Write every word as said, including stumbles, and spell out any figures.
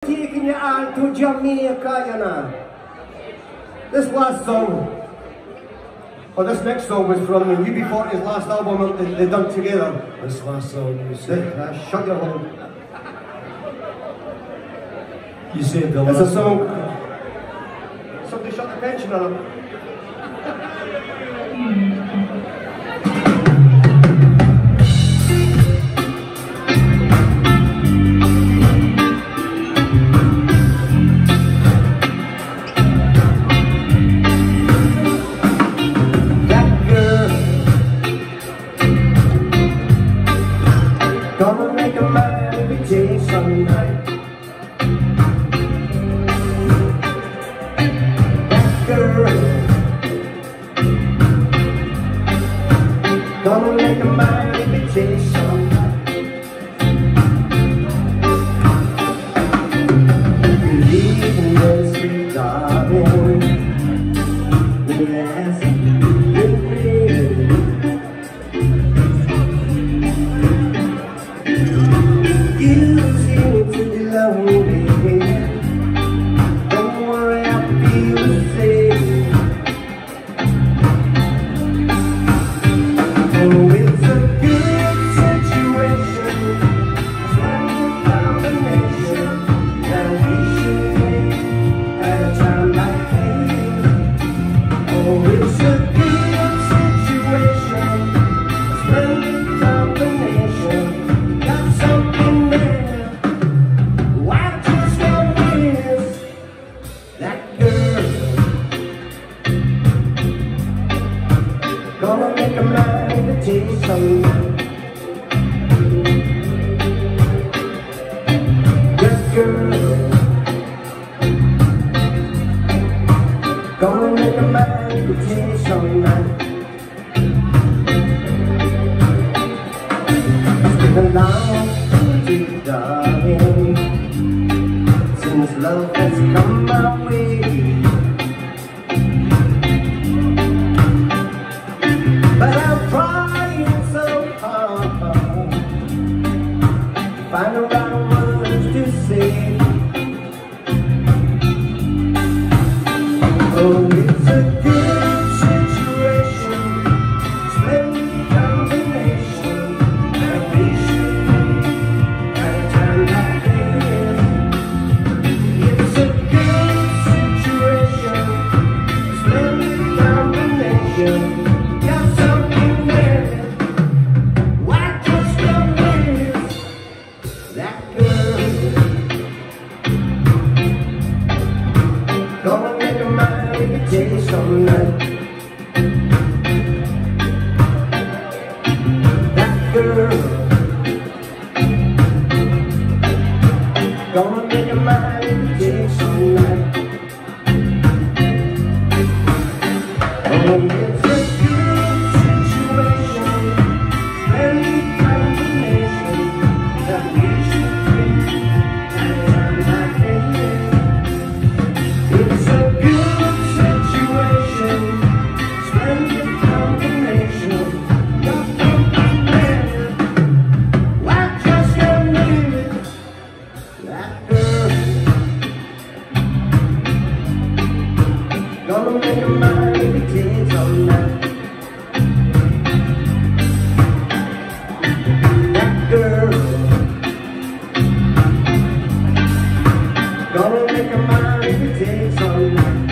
taking you on to Jamaica, you know. This last song, or this next song was from U B forty's last album that they done together. This last song you said. Uh, shut your hole. You said the It's last a song. Somebody shut the pension on him. Gonna make a man every day some night. That girl. Gonna make a man every day some night. Believe in this, sweet darling. Yes, you don't worry, I feel the same. Oh, it's a good situation. It's like a combination that we should make at a time like this. Oh, it's a good situation. It's like a combination. Got something there. Gonna make a man every day some night. Good girl. Gonna make a man every day some night. It's been a long day, darling, since love has come my way. But I'm trying so hard to find the right words to say. Oh, it's a good situation, splendid combination that we should make at a time like this. It's a good situation, splendid combination. Gonna make a man every day some night. That girl. Gonna make a man every day some night. Oh, it's a good situation, very combination that we should bring at a time like this. It's a good situation, splendid combination. Got something there, why just can't leave it. That girl. Gonna make a man every day some night. That girl. Gonna make a man every day some night.